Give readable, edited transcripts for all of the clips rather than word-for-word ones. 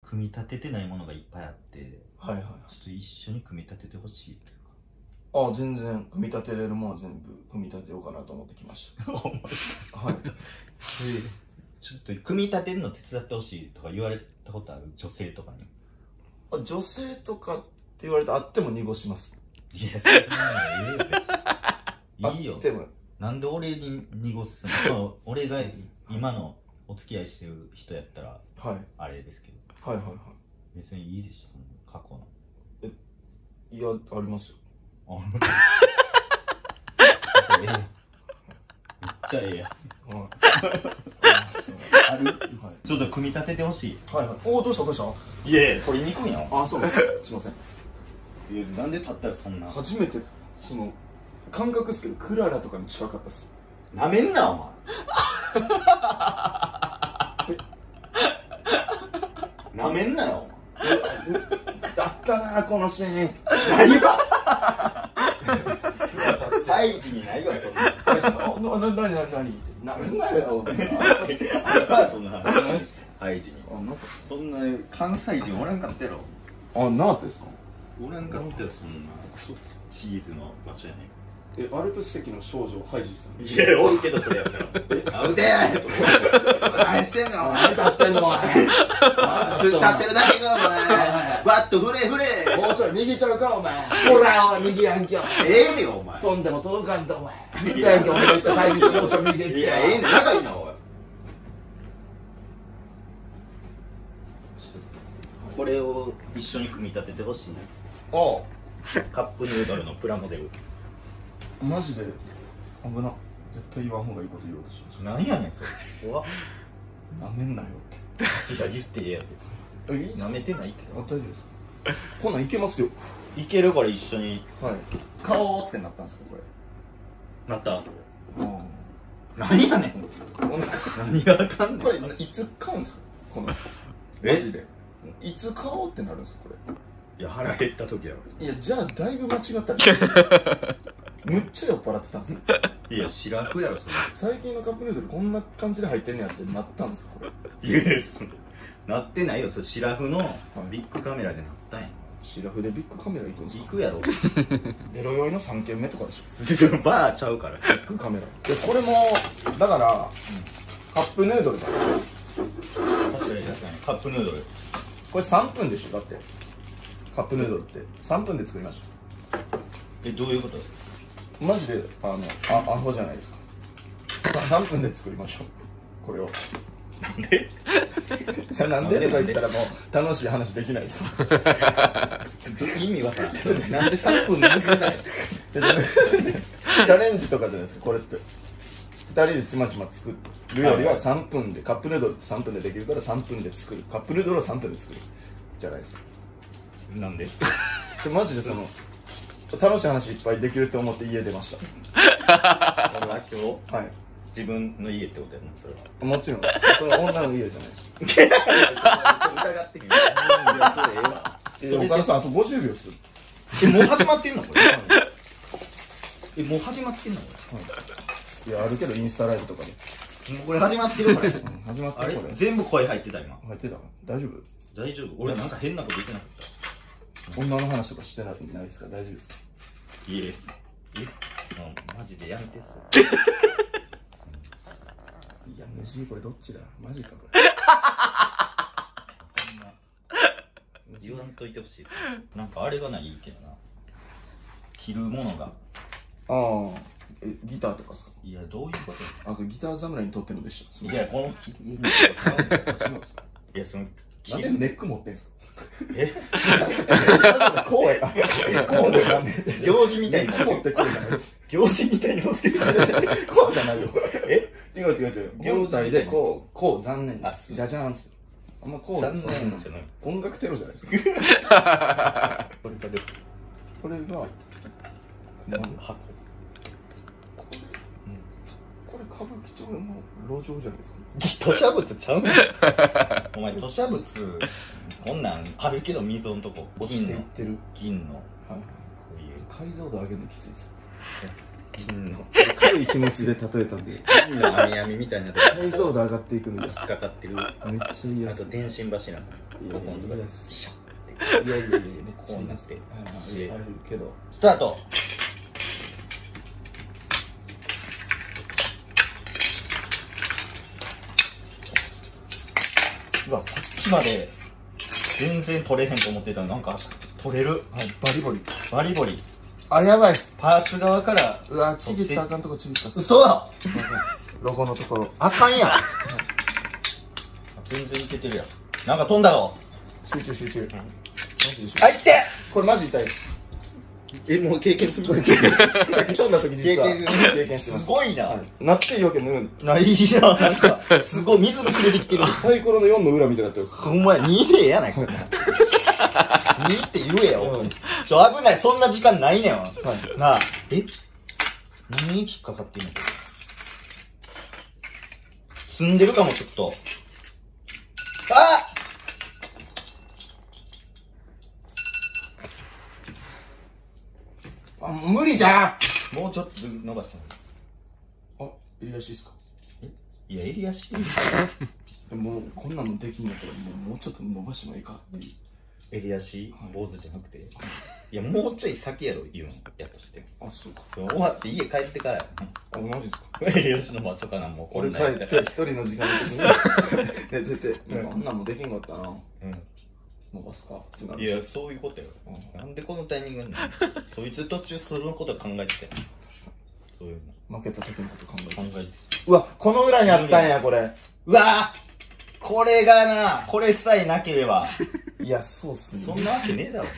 組み立ててないものがいっぱいあって、 はいはい。 ちょっと一緒に組み立ててほしいというあ、全然組み立てれるものは全部組み立てようかなと思ってきましか。ほんまですた。はい。 ちょっと組み立てるの手伝ってほしいとか言われたことある？女性とかに。 あ、女性とかって言われてあっても濁します。 いや、そんなのええよ、別に。いいよあっても。 なんで俺に濁すの？その俺が今のお付き合いしてる人やったら、 はい。 あれですけど。 はいはいは別にいいでしょ、その過去の。 い。いや、ありますよ。 あええやん。めっちゃええやん。 はい。 ある？ちょっと組み立ててほしい。 はいはい。おお、どうしたどうした？ いやいや、取りにくいやん。 あ、そうです。すいません。 いや、なんで立ったらそんな。 初めて、感覚ですけど、クララとかに近かったっす。 なめんな、お前。なめんなよ、お前。 あったな、このシーン。 何がハイジにないわ、そんな。 なめんなよ。 あったそんな話。ハイジに。そんな関西人おらんかったやろ。 あ、なってですか？ おらんかったよ、そんな。チーズの場所やねん。 アルプス席の少女ハイジさん。 いや、おるけどそれやったら。あ、うでー何してんのお前。 何立ってんのお前。 立ってるだけか、お前。バッと振れ振れ。 もうちょい右ちゃうかお前。ほらおい右やんけお前。 ええねん、お前。 飛んでも届かんとお前。右やんけお前言った最近もうちょい右行って。 いや、ええねん、仲いいな、おい。これを一緒に組み立ててほしい。 あカップヌードルのプラモデル。 あ、マジで危な。絶対言わん方がいいこと言おうとしました。 なんやねん、それ。怖っ。 なめんなよっいや、言ってええやて。いいなめてないけあ、 ど。 大丈夫です。こんなんいけますよ。 いけるから一緒に。 はい。顔ってなったんですかこれ。 なった。 うん何やねん。 お腹何があかんねん。 これいつ買うんですかこのマジでいつ買おうってなるんですかこいや、腹減った時やろ。 れ。いやじゃあだいぶ間違ったらむっちゃ酔っ払ってたんですよ。 いや、白くやろ、それ。 最近のカップヌードルこんな感じで入ってんねやってなったんですかこれ。 いや、それ。なってないよ、それ。シラフのビッグカメラでなったんや。 シラフでビッグカメラ行くんですか。 行くやろ。 エロ酔いの3軒目とかでしょバーちゃうから。 ビッグカメラ。でこれもだから、カップヌードルなんですよ。 確かにカップヌードル。 これ3分でしょだって。カップヌードルって3分で作りましえ、どういうこと？ ょう。マジでアホじゃないですか。3分で作りましょうこれを。 なんで？ じゃあなんでとか言ったらもう楽しい話できないですよ。 意味わからん。なんで3分で作ない？ チャレンジとかじゃないですかこれって。2人でちまちま作るよりは3分で、カップヌードルって3分でできるから3分で作る。カップヌードルを3分で作るじゃないですか。 なんで？ でマジで楽しい話いっぱいできると思って家出まし俺は今日た。はい。 自分の家ってことやな、それは。 もちろんそれは女の家じゃないです疑ってへん。いや、それええわ。 岡田さんあと50秒する。 え、もう始まってんのこれ？え、もう始まってんのこいやあるけどインスタライブとかでれ？もうこれ始まってるこれ。 始まってあれるこれ。 全部声入ってた今。 入ってた大丈夫？ 大丈夫？俺なんか変なこと言ってなかった？ 女の話とかしてないですか大丈夫ですか？ いいです。え？マジでやめていや無事これどっちだマジかこれ。 言わんといてほしい。なんかあれがないけどな。着るものが。 ああギターとかですか？ いや、どういうことあとギター侍にとってのでしたいや、この。 違うんですか？ いや、その。 なんでネック持ってんすか？ え？ こうやこうでなんで行事みたいにネック持ってくるじゃない行事みたいに持ってた。 こうじゃないよ。 え？ 違う行態でこう残念あじゃじゃーんす。あんまこう残念じゃない。 音楽テロじゃないですか。 これがでこれが箱。 これ歌舞伎町の路上じゃないですか。 吐砂物ちゃうねん。お前吐砂物こんなんあるけど溝のとこ落ちていってる銀のはいこういう解像度上げるのきついです。 金の軽い気持ちで例えたんで金の網網みたいなとこ解像度上がっていくのが引っかかってる。 めっちゃいいやつ。 あと電信柱のここのとこでシャッていやいやいやめっちゃこうなって入れられるけど。 スタート。うわ、さっきまで全然取れへんと思ってたのなんか取れる。 はい、バリバリ。 バリバリ。 あ、やばい。 パーツ側からうわ、ちぎったらあかんとこちぎったっす。 嘘だ。 ロゴのところ。 あかんやん。全然いけてるやん。なんか飛んだろ。 集中集中。 あ、いって。 これマジ痛いです。 もう経験する。 さっき飛んだ時実は経験してます。 すごいな。 なっていいわけ塗るんで。 ないや、なんか、すごい水ぶき出てきてる。 サイコロの4の裏みたいになってます。 ほんまや、2でええやないか。2って言えよ。危ない、そんな時間ないねんわ。なあ、何に引っかかってんの？積んでるかも、ちょっと。ああ、無理じゃん。 もうちょっと伸ばしてあ、襟足っすか？ いや、襟足。 もうこんなのできんやったらもうちょっと伸ばしてもいいかっていう。 襟足坊主じゃなくて。いや、もうちょい先やろ、言うの。やとして。 あ、そうか。 そう、終わって家帰ってからや。 あ、マジですか？ 襟足のまさかな、もうこれ俺帰って一人の時間の時に寝てて、あんなんもできんかったな。伸ばすかってなる。 いや、そういうことよ。なんでこのタイミングになるの？そいつ途中そのこと考えてたよ。そういう負けた時のこと考えて。 の。考えて。 うわ、この裏にあったんや、これ。 うわぁこれがな、これさえなければ。 いや、そうっすね。 そんなわけねえだろ。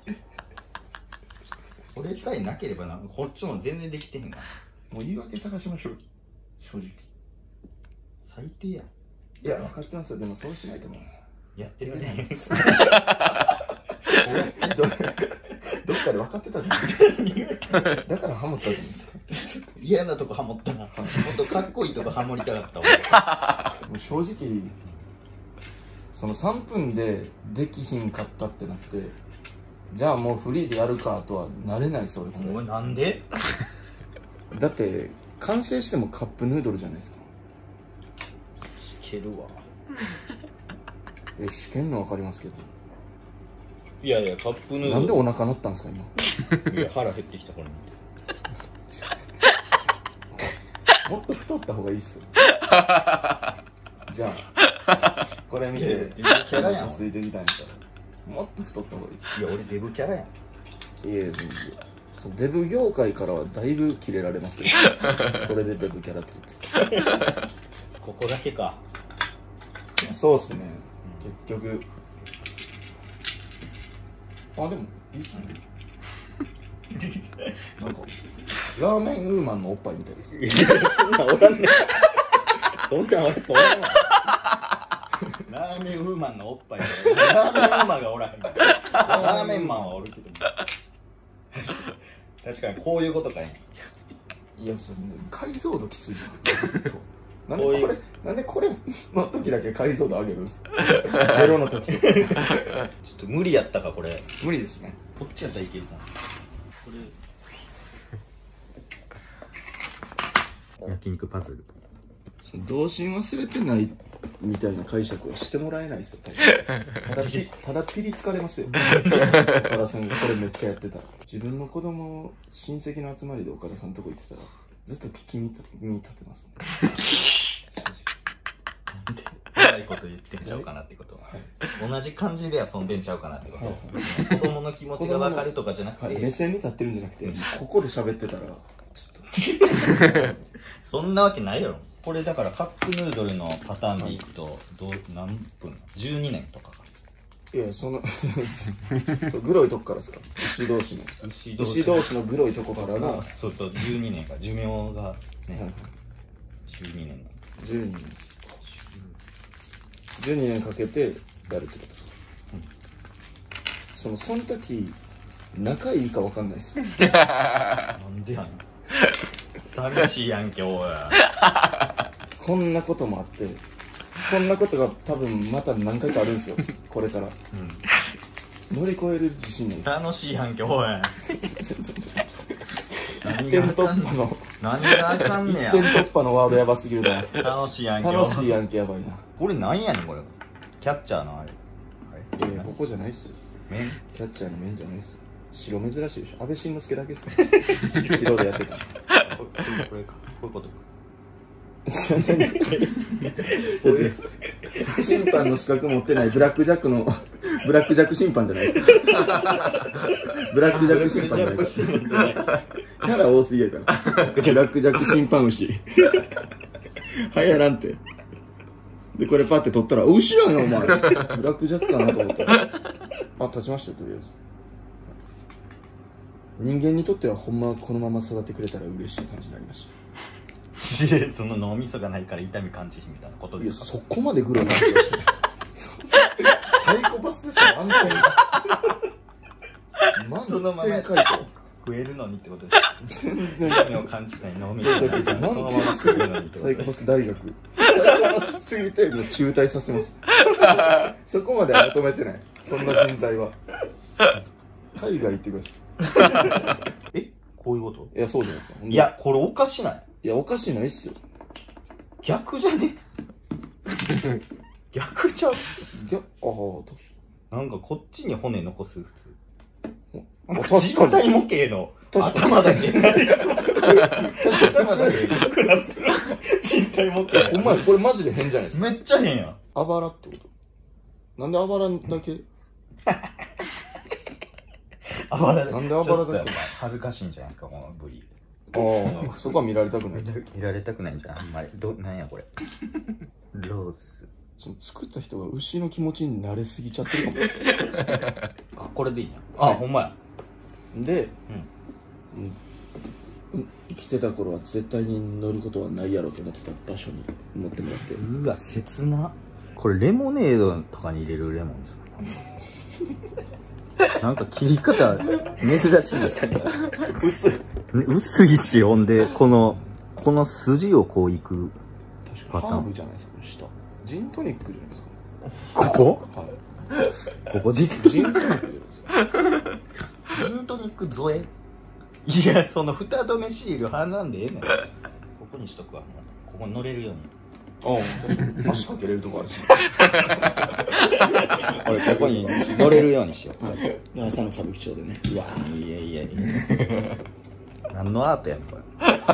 これさえなければな、こっちも全然できてへんが。 もう言い訳探しましょう。正直。 最低や。 いや、分かってますよ。でもそうしないともう。 やってるね。 どっかで分かってたじゃないですか。だからハモったじゃないですか。 嫌なとこハモったな。もっとかっこいいとこハモりたかった俺。 もう正直、その3分でできひんかったってなって、じゃあもうフリーでやるかとはなれないです、俺こおい、 れ。 なんで？ だって、完成してもカップヌードルじゃないですか。 いけるわ。 試験の分かりますけど。 いやいや、カップヌードル。 なんでお腹鳴ったんですか、今。 いや、腹減ってきたからね。 もっと太った方がいいっすよ。じゃあ、これ見て、 デブキャラやん。 空いてきたんやったら、もっと太った方がいいっす。 いや、俺デブキャラやん。 いやいや、そうデブ業界からはだいぶキレられますよ。これでデブキャラって言って。 ここだけか。 そうっすね、結局。あ、でも、いいっすね。なんか、ラーメンウーマンのおっぱいみたいです。 いや、そんなんおらんねん。そんなんおらんわ。ラーメンウーマンのおっぱい。ラーメンウーマンがおらへん。ラーメンマンはおるけど。確かにこういうことかい。 いや、それ解像度きついじゃん。ずっとなんでこれの時だけ解像度上げるんですか？ゼロの時。 ちょっと無理やったか、これ。 無理ですね。 こっちやったらいけるかな。これ。焼肉パズル。 童心忘れてないみたいな解釈はしてもらえないですよ。ただピリつかれますよ。岡田さんがこれめっちゃやってたら。自分の子供親戚の集まりで岡田さんのとこ行ってたらずっと聞きに立ってます、ね。 なんで怖いこと言ってんちゃうかなってこと、はい、同じ感じで遊んでんちゃうかなってこと、はい、子供の気持ちが分かるとかじゃなくて、 はい、目線に立ってるんじゃなくて、ここで喋ってたらちょっとそんなわけないやろ。これだからカップヌードルのパターンでいくと何分 ?12 年とかか。 いや、グロいとこからですか？牛同士のグロいとこからの。 そうそう、12年か。寿命がね、はい、12年の。12年かけてやるってことですか？うん、その時、仲いいか分かんないです。 なんでやねん。寂しいやんけ、おい。 こんなこともあって、こんなことが多分また何回かあるんですよ、これから。乗り越える自信ないです。 楽しいやんけ、おい。楽一点突破の何があかんねや。 一点突破のワードやばすぎるな。 楽しいやんけ。 楽しいやんけ、やばいな。 これなんやねんこれ。キャッチャーのあれ。 ここじゃないっすよ。 面キャッチャーの面じゃないっすよ。白珍しいでしょ。安倍晋之助だけっすよ。白でやってた。 これか。こういうことか。 審判の資格持ってないブラックジャック審判じゃないですか。ブラックジャック審判じゃないですか。キャラ多すぎやから。ブラックジャック審判牛。はやらんて。で、これパッて取ったら、牛やんよ、お前。ブラックジャックかなと思ったら。あ、立ちましたよ、とりあえず。人間にとってはほんまこのまま育ってくれたら嬉しい感じになりました。 その脳みそがないから痛み感じひんみたいなことですか。 いや、そこまでグロな話をしてサイコパスですよ、あんたに。 そのまま回答食えるのにってことですか。 全然痛みを感じない脳みそがないからそのまま食えるのにってこサイコパとですス大学。サイコパスすぎてもう中退させます。そこまでは求めてない。そんな人材は。海外行ってください。 え、こういうこと？ いや、そうじゃないですか。 いや、これおかしない？ いや、おかしいないっすよ。 逆じゃね？逆じゃん。 ああ、確かなんかこっちに骨残す普通。 に。 人体模型の頭だけ。頭だけなくなってる。人体模型。 お前、これマジで変じゃないですか。 めっちゃ変やん。 あばらってことなんであばらだけあばらだけ。 なんであばらだけ恥ずかしいんじゃないですか、この部位。 ああ、そこは見られたくない。 いられたくないんじゃん、あんまり。なんやこれ。ロース。 その作った人が牛の気持ちに慣れすぎちゃってるかも。 あ、これでいいんや。あ、ほんまや。 で、生きてた頃は絶対に乗ることはないやろと思ってた場所に乗ってもらって。 うわ、切な。これレモネードとかに入れるレモンじゃない？なんか切り方珍しいですね。薄いし、ほんでこの筋をこういくパターン。 ハーブじゃないですか、下。ジントニックじゃないですか。 ここ？ はい。 ここジンジントニックじゃないですか。 ジントニック添え？いや、その蓋止めシール貼らんでええねん。ここにしとくわ。もうここに乗れるように。 足かけれるとこあるし。 俺ここに乗れるようにしよう。 朝の歌舞伎町でね。 うわ、いやいやいや。何のアートやねんこれ。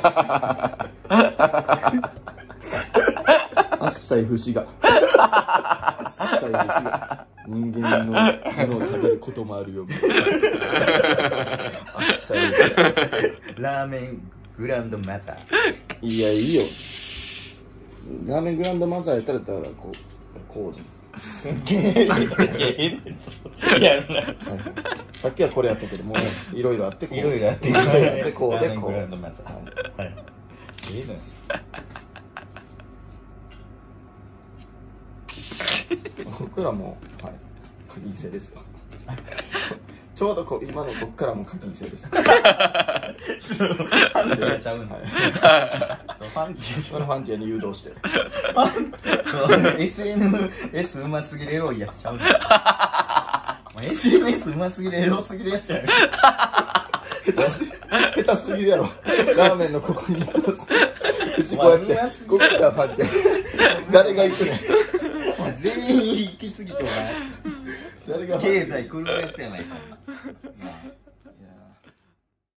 あっさい節が。あっさい節が。人間のものを食べることもあるよ。 あっさい節が。ラーメングランドマザー。 いや、いいよ。ラーメングランドマザーやったら、だからこうじゃないですか。 やるな。 さっきはこれやったけども、いろいろあって、 いろいろあって、 こうで、こうで、こう。 グランドマザー。はい。いいのよ。 僕らも、はい、課金制ですよ。ちょうど今の僕からも課金制です。 ファンティアちゃうの。ファンティアに誘導して。 SNS うますぎるエロいやつちゃうの。SNS うますぎるエロすぎるやつやね。 下手すぎるやろ。ラーメンのここにこうやってここからファンティア誰が行くねん。 全員行き過ぎてお前誰が経済狂うやつやないか。